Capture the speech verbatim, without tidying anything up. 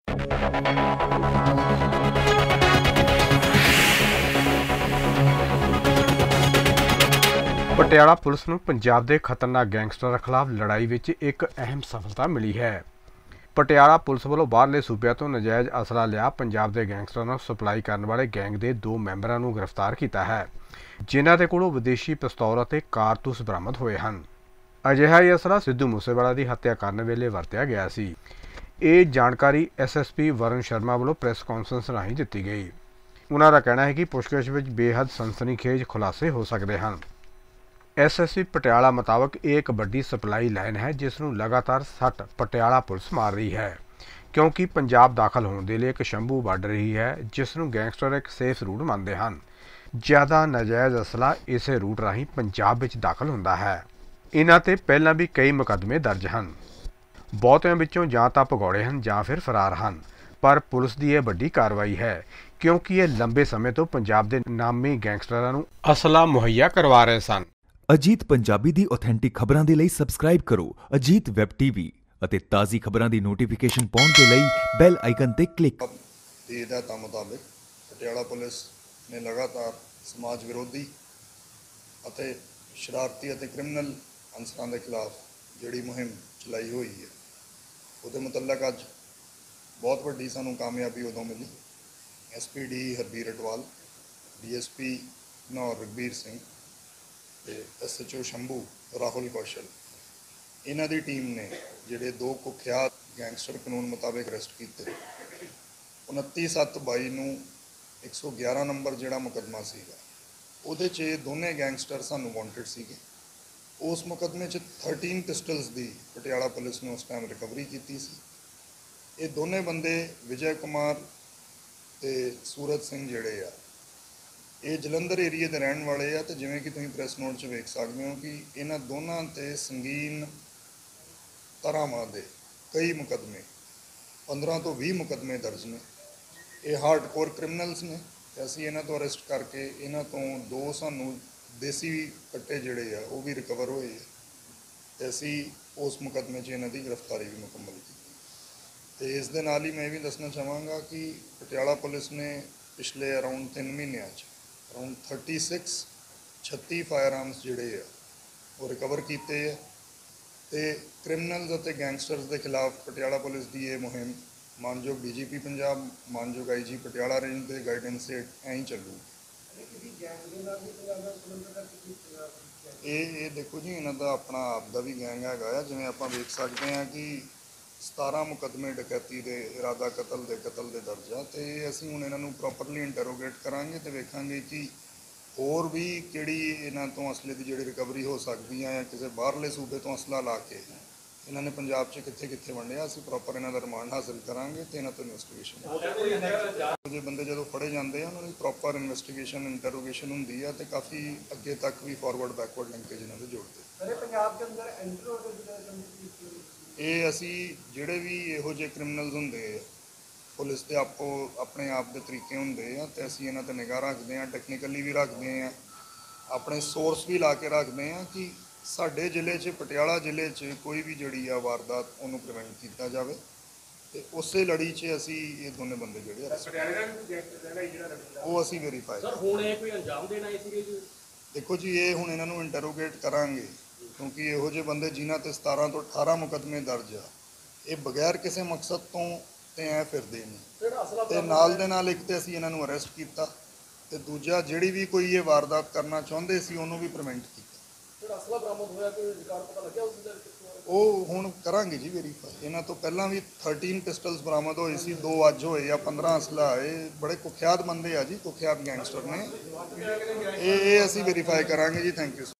Patiala police नूं पंजाब के खतरनाक गैंगस्टरां खिलाफ लड़ाई विच एक अहम सफलता मिली है। पटियाला पुलिस वालों बाहरले सूबे तो नजायज़ असला लिया पंजाब के गैंगस्टरां नूं सप्लाई करने वाले गैंग के दो मैंबरां नूं गिरफ्तार किया है, जिन्हां दे कोलों विदेशी पिस्तौल अते कारतूस बरामद होए हन। अजिहा ही असला सिद्धू मूसेवाला की हत्या करने वेले वरतिया गया सी। ये जानकारी S S P Varun Sharma वालों प्रेस कॉन्फ्रेंस राही दिती गई। उन्हां दा कहना है कि पुछगिछ विच बेहद सनसनीखेज खुलासे हो सकते हैं। एस एस पी पटियाला मुताबक एक वड्डी सप्लाई लाइन है जिसनूं लगातार सट पटियाला पुलिस मार रही है, क्योंकि पंजाब दाखिल होने के लिए एक शंभू बढ़ रही है जिसनूं गैंगस्टर एक सेफ रूट मानते हैं। ज़्यादा नाजायज़ असला इस रूट राही पंजाब विच दाखिल होंदा है। इन्हां ते पहलां भी कई मुकदमे दर्ज हैं। बहुतिਆਂ ਵਿੱਚੋਂ ਜਾਂ ਤਾਂ ਭਗੌੜੇ ਹਨ ਜਾਂ ਫਿਰ फरार हैं, पर पुलिस की यह वड्डी कार्रवाई है क्योंकि ये लंबे समय तो पंजाब के नामी गैंगस्टरां नूं असला मुहैया करवा रहे सन। अजीत पंजाबी दी ऑथेंटिक खबरां दे लई सबसक्राइब करो अजीत वैब टीवी ਅਤੇ ਤਾਜ਼ੀ ਖਬਰਾਂ ਦੀ ਨੋਟੀਫਿਕੇਸ਼ਨ ਪਾਉਣ ਦੇ ਲਈ ਬੈਲ ਆਈਕਨ ਤੇ ਕਲਿੱਕ। ਦੀ ਹਦਾਇਤਾਂ ਮੁਤਾਬਕ ਪਟਿਆਲਾ ਪੁਲਿਸ ਨੇ ਲਗਾਤਾਰ ਸਮਾਜ ਵਿਰੋਧੀ ਅਤੇ ਸ਼ਰਾਰਤੀ ਅਤੇ ਕ੍ਰਿਮੀਨਲ ਅੰਸਰਾਂ ਦੇ ਖਿਲਾਫ ਜਿਹੜੀ ਮੁਹਿੰਮ ਚਲਾਈ ਹੋਈ ਹੈ, ਉਹਦੇ ਮੁਤਲਕ ਅੱਜ ਬਹੁਤ ਵੱਡੀ ਸਾਨੂੰ ਕਾਮਯਾਬੀ ਉਦੋਂ ਮਿਲੀ। S P D Harbir Atwal, D S P ਨੌਰ ਰਘਬੀਰ ਸਿੰਘ ਤੇ S H O Shambhu Rahul Kaushal, ਇਹਨਾਂ ਦੀ ਟੀਮ ਨੇ ਜਿਹੜੇ ਦੋ ਕੁਖਿਆਤ ਗੈਂਗਸਟਰ ਕਾਨੂੰਨ ਮੁਤਾਬਕ ਅਰੈਸਟ ਕੀਤੇ। ਉਨੱਤੀ ਸੱਤ ਬਾਈ ਨੂੰ ਇੱਕ ਸੌ ਗਿਆਰਾਂ ਨੰਬਰ ਜਿਹੜਾ ਮੁਕੱਦਮਾ ਸੀਗਾ, ਉਹਦੇ 'ਚ ਇਹ ਦੋਨੇ ਗੈਂਗਸਟਰ ਸਾਨੂੰ ਵਾਂਟਡ ਸੀਗੇ। ਉਸ ਮੁਕੱਦਮੇ 'ਚ ਥਰਟੀਨ ਪਿਸਟਲਸ ਦੀ ਪਟਿਆਲਾ ਪੁਲਿਸ ਨੇ ਉਸ ਟਾਈਮ ਰਿਕਵਰੀ ਕੀਤੀ ਸੀ। ਇਹ ਦੋਨੇ ਬੰਦੇ ਵਿਜੇ ਕੁਮਾਰ ਤੇ ਸੂਰਜ ਸਿੰਘ ਜਿਹੜੇ ਆ, ਇਹ ਜਲੰਧਰ ਏਰੀਏ ਦੇ ਰਹਿਣ ਵਾਲੇ ਆ। ਤੇ ਜਿਵੇਂ ਕਿ ਤੁਸੀਂ ਪ੍ਰੈਸ ਨੋਟ 'ਚ ਵੇਖ ਸਕਦੇ ਹੋ ਕਿ ਇਹਨਾਂ ਦੋਨਾਂ 'ਤੇ ਸੰਗੀਨ ਧਾਰਾਵਾਂ ਦੇ ਕਈ ਮੁਕੱਦਮੇ, ਪੰਦਰਾਂ ਤੋਂ ਵੀਹ ਮੁਕੱਦਮੇ ਦਰਜ ਨੇ। ਇਹ ਹਾਰਡਕੋਰ ਕ੍ਰਿਮੀਨਲਸ ਨੇ ਤੇ ਅਸੀਂ ਇਹਨਾਂ ਤੋਂ ਅਰੈਸਟ ਕਰਕੇ ਇਹਨਾਂ ਤੋਂ ਦੋ ਸਾਨੂੰ ਦੇਸੀ ਕੱਟੇ ਜਿਹੜੇ ਆ ਉਹ ਵੀ ਰਿਕਵਰ ਹੋਏ ਆ ਤੇ ਅਸੀਂ ਉਸ ਮੁਕੱਦਮੇ 'ਚ ਇਹਨਾਂ ਦੀ ਗ੍ਰਿਫਤਾਰੀ ਵੀ ਮੁਕੰਮਲ ਕੀਤੀ। ਤੇ ਇਸ ਦੇ ਨਾਲ ਹੀ ਮੈਂ ਇਹ ਵੀ ਦੱਸਣਾ ਚਾਹਾਂਗਾ ਕਿ ਪਟਿਆਲਾ ਪੁਲਿਸ ਨੇ ਪਿਛਲੇ ਅਰਾਊਂਡ ਤਿੰਨ ਮਹੀਨਿਆਂ 'ਚ ਅਰਾਊਂਡ ਥਰਟੀ ਸਿਕਸ ਛੱਤੀ ਫਾਇਰ ਆਰਮਸ ਜਿਹੜੇ ਆ ਉਹ ਰਿਕਵਰ ਕੀਤੇ ਆ। ਤੇ ਕ੍ਰਿਮੀਨਲਸ ਅਤੇ ਗੈਂਗਸਟਰਸ ਦੇ ਖਿਲਾਫ ਪਟਿਆਲਾ ਪੁਲਿਸ ਦੀ ਇਹ ਮੁਹਿੰਮ ਮਾਨਯੋਗ ਡੀ ਜੀ ਪੀ ਪੰਜਾਬ, ਮਾਨਯੋਗ ਆਈ ਜੀ ਪਟਿਆਲਾ ਰੇਂਜ ਦੇ ਗਾਈਡੈਂਸ ਹੇਠ ਐਂ ਹੀ ਚੱਲੂ। ਇਹ ਇਹ ਦੇਖੋ ਜੀ, ਇਹਨਾਂ ਦਾ ਆਪਣਾ ਆਪ ਦਾ ਵੀ ਗੈਂਗ ਹੈਗਾ ਆ। ਜਿਵੇਂ ਆਪਾਂ ਵੇਖ ਸਕਦੇ ਹਾਂ ਕਿ ਸਤਾਰਾਂ ਮੁਕੱਦਮੇ ਡਕੈਤੀ ਦੇ, ਇਰਾਦਾ ਕਤਲ ਦੇ ਕਤਲ ਦੇ ਦਰਜ ਆ। ਅਤੇ ਅਸੀਂ ਹੁਣ ਇਹਨਾਂ ਨੂੰ ਪ੍ਰੋਪਰਲੀ ਇੰਟਰੋਗੇਟ ਕਰਾਂਗੇ ਅਤੇ ਵੇਖਾਂਗੇ ਕਿ ਹੋਰ ਵੀ ਕਿਹੜੀ ਇਹਨਾਂ ਤੋਂ ਅਸਲੇ ਦੀ ਜਿਹੜੀ ਰਿਕਵਰੀ ਹੋ ਸਕਦੀ ਆ, ਜਾਂ ਕਿਸੇ ਬਾਹਰਲੇ ਸੂਬੇ ਤੋਂ ਅਸਲਾ ਲਾ ਕੇ ਇਹਨਾਂ ਨੇ ਪੰਜਾਬ 'ਚ ਕਿੱਥੇ ਕਿੱਥੇ ਵੰਡਿਆ। ਅਸੀਂ ਪ੍ਰੋਪਰ ਇਹਨਾਂ ਦਾ ਰਿਮਾਂਡ ਹਾਸਿਲ ਕਰਾਂਗੇ ਅਤੇ ਇਹਨਾਂ ਤੋਂ ਇਨਵੈਸਟੀਗੇਸ਼ਨ। ਜੇ ਬੰਦੇ ਜਦੋਂ ਫੜੇ ਜਾਂਦੇ ਆ ਉਹਨਾਂ ਦੀ ਪ੍ਰੋਪਰ ਇਨਵੈਸਟੀਗੇਸ਼ਨ ਇੰਟਰੋਗੇਸ਼ਨ ਹੁੰਦੀ ਆ ਅਤੇ ਕਾਫੀ ਅੱਗੇ ਤੱਕ ਵੀ ਫਾਰਵਰਡ ਬੈਕਵਰਡ ਲਿੰਕੇਜ ਇਹਨਾਂ ਦੇ ਜੋੜਦੇ। ਪੰਜਾਬ ਦੇ ਅੰਦਰ ਇਹ ਅਸੀਂ ਜਿਹੜੇ ਵੀ ਇਹੋ ਜਿਹੇ ਕ੍ਰਿਮੀਨਲਸ ਹੁੰਦੇ ਆ, ਪੁਲਿਸ ਦੇ ਆਪੋ ਆਪਣੇ ਆਪ ਦੇ ਤਰੀਕੇ ਹੁੰਦੇ ਆ ਅਤੇ ਅਸੀਂ ਇਹਨਾਂ 'ਤੇ ਨਿਗਾਹ ਰੱਖਦੇ ਹਾਂ, ਟੈਕਨੀਕਲੀ ਵੀ ਰੱਖਦੇ ਹਾਂ, ਆਪਣੇ ਸੋਰਸ ਵੀ ਲਾ ਕੇ ਰੱਖਦੇ ਹਾਂ ਕਿ ਸਾਡੇ ਜ਼ਿਲ੍ਹੇ 'ਚ, ਪਟਿਆਲਾ ਜ਼ਿਲ੍ਹੇ 'ਚ ਕੋਈ ਵੀ ਜਿਹੜੀ ਆ ਵਾਰਦਾਤ ਉਹਨੂੰ ਪ੍ਰੀਵੈਂਟ ਕੀਤਾ ਜਾਵੇ। ਅਤੇ ਉਸੇ ਲੜੀ 'ਚ ਅਸੀਂ ਇਹ ਦੋਨੇ ਬੰਦੇ ਜਿਹੜੇ ਉਹ ਅਸੀਂ ਵੈਰੀਫਾਈ। ਦੇਖੋ ਜੀ, ਇਹ ਹੁਣ ਇਹਨਾਂ ਨੂੰ ਇੰਟਰੋਗੇਟ ਕਰਾਂਗੇ ਕਿਉਂਕਿ ਇਹੋ ਜਿਹੇ ਬੰਦੇ ਜਿਨ੍ਹਾਂ 'ਤੇ ਸਤਾਰਾਂ ਤੋਂ ਅਠਾਰਾਂ ਮੁਕੱਦਮੇ ਦਰਜ ਆ, ਇਹ ਬਗੈਰ ਕਿਸੇ ਮਕਸਦ ਤੋਂ ਤੇ ਐ ਫਿਰਦੇ ਨੇ। ਤੇ ਨਾਲ ਦੇ ਨਾਲ ਇੱਕ ਤੇ ਅਸੀਂ ਇਹਨਾਂ ਨੂੰ ਅਰੈਸਟ ਕੀਤਾ ਤੇ ਦੂਜਾ ਜਿਹੜੀ ਵੀ ਕੋਈ ਇਹ ਵਾਰਦਾਤ ਕਰਨਾ ਚਾਹੁੰਦੇ ਸੀ ਉਹਨੂੰ ਵੀ ਪ੍ਰੀਵੈਂਟ ਕੀਤਾ। ਉਹ ਹੁਣ ਕਰਾਂਗੇ ਜੀ ਵੈਰੀਫਾਈ। ਇਹਨਾਂ ਤੋਂ ਪਹਿਲਾਂ ਵੀ ਥਰਟੀਨ ਪਿਸਟਲਸ ਬਰਾਮਦ ਹੋਏ ਸੀ, ਦੋ ਅੱਜ ਹੋਏ ਆ, ਪੰਦਰਾਂ ਅਸਲਾ। ਇਹ ਬੜੇ ਕੁਖਿਆਤ ਬੰਦੇ ਆ ਜੀ, ਕੁਖਿਆਤ ਗੈਂਗਸਟਰ ਨੇ। ਇਹ ਇਹ ਅਸੀਂ ਵੈਰੀਫਾਈ ਕਰਾਂਗੇ ਜੀ। Thank you.